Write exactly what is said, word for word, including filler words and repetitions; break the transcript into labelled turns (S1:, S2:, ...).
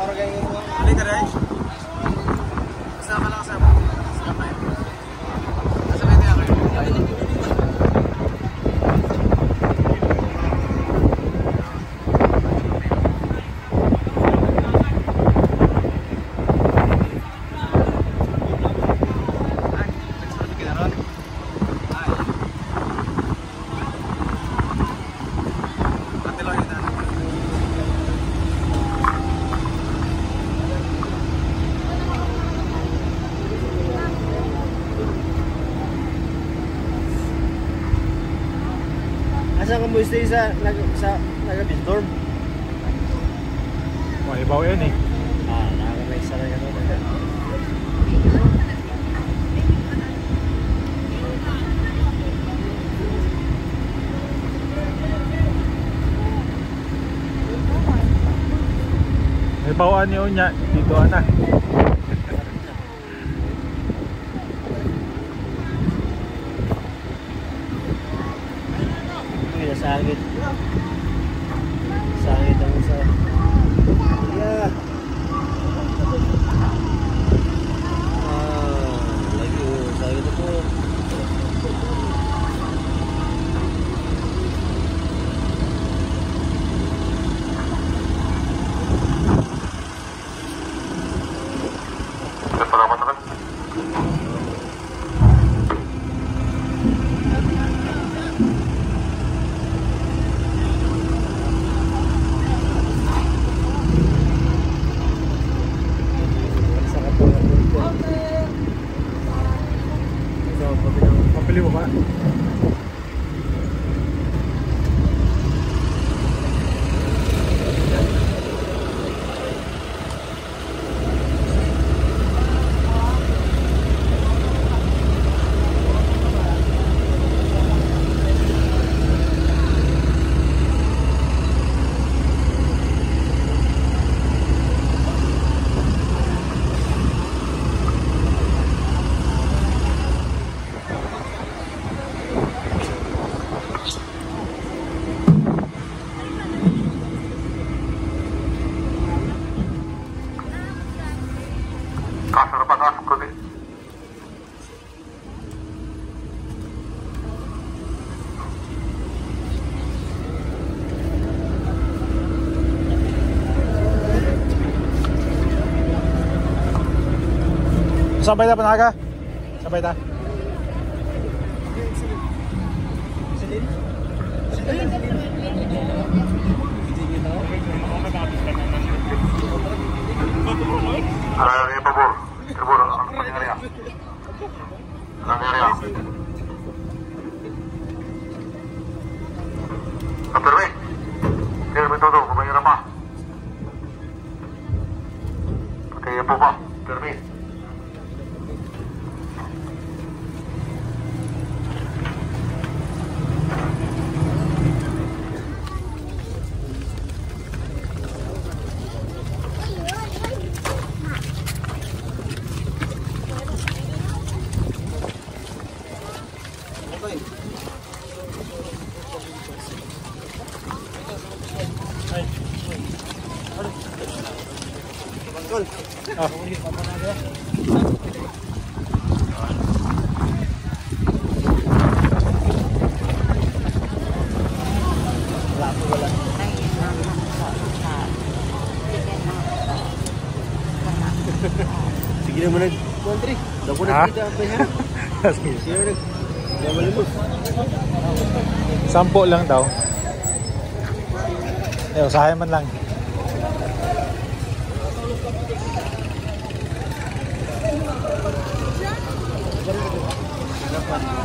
S1: Halika rin. Kasama lang kasama. Kasama yun. Kasama yun ako.
S2: Asa ka mo stay sa nag sa naga-storm?
S3: Oh, ibaw yan eh.
S2: Ah, nakaka-nice sa lang ano.
S3: Ibawaan niyo niya dito ana.
S2: Sangit. Sangit ang isa. Yeah. Ah, lagi oh, sangit ako.
S3: Pabili mo ba?
S4: Kasar panas kali.
S3: Sabay ta panaga. Sabay ta.
S2: Silin. Silin.
S4: Ada yang babur, terbur, apa yang area? Apa area? Apa area? Dia betul tu, bayar apa? Pakai apa pak? Termi.
S3: Oh.
S2: Sige naman nag country. Dako na kita pa ha. Sige. Sige nag. Gamalimo.
S3: Sampo lang daw. Eh, usahay man lang.
S2: Dapat